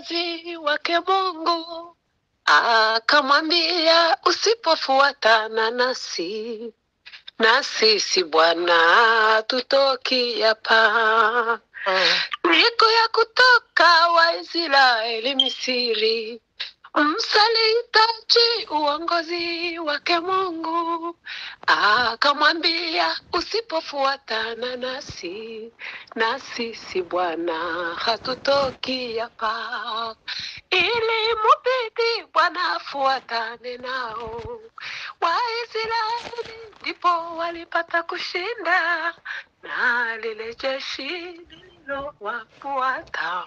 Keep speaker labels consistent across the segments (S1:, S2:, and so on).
S1: kiongozi wake Mungu akamwambia, usipofuatana na sisi Bwana tutoki hapa. Siku ya kutoka Waisraeli Misri, msalihitaji uongozi wake Mungu. Akamwambia, usipofuatana na sisi Bwana hatutoki hapa. Ili mubidi Bwana afuatane nao. Waisraeli ndipo walipata kushinda na lile jeshi lililowafuata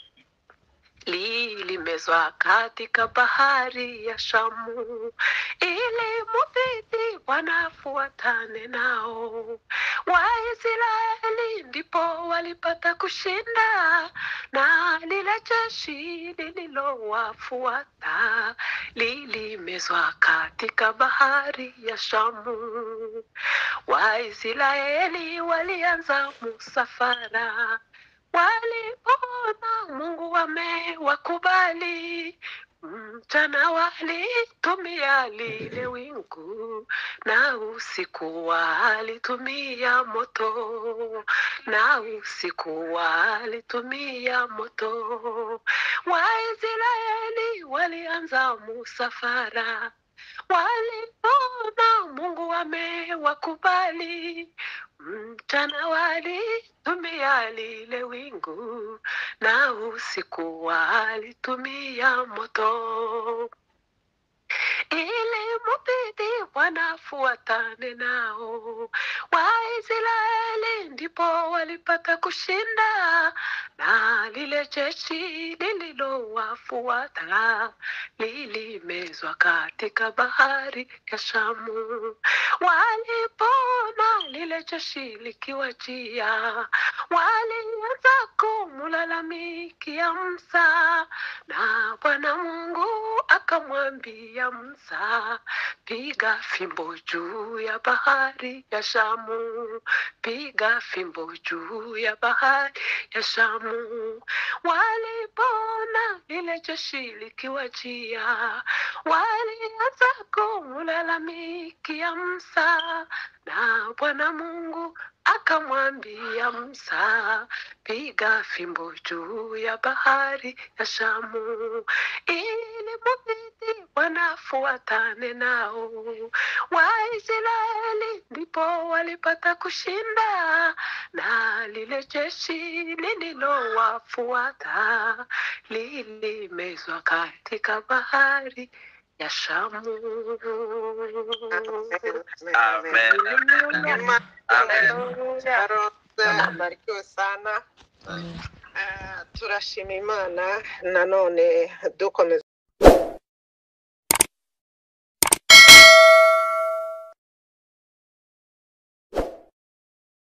S1: lilimezwa katika bahari ya Shamu. Ili mubidi Bwana afuatane nao. Waisraeli ndipo walipata kushinda na lile jeshi lililowafuata lilimezwa katika bahari ya Shamu. Waisraeli walianza musafara, walipoona Mungu amewakubali. Mchana walitumia lile wingu na usiku walitumia moto, na usiku walitumia moto. Waisraeli walianza musafara, walipoona Mungu amewakubali. Mchana walitumia lile wingu na usiku walitumia moto. Ili mubidi Bwana afuatane nao. Waisraeli ndipo walipata kushinda na lile jeshi lililowafuata lilimezwa katika bahari ya Shamu. Walipona lile jeshi likiwajia, walianza kumlalamikia Musa, na Bwana Mungu akamwambia Musa, piga fimbo juu ya bahari ya Shamu, piga fimbo juu ya bahari ya Shamu. Walipona lile jeshi likiwajia, walianza kumlalamikia Musa, na Bwana Mungu akamwambia Musa, piga fimbo juu ya bahari ya Shamu. Ili mubidi Bwana afuatane nao. Waisraeli ndipo walipata kushinda na lile jeshi lililowafuata lilimezwa katika bahari ya Shamu.
S2: Amen.
S3: Barikiwe sana. Turashima Imana nanone dukomeza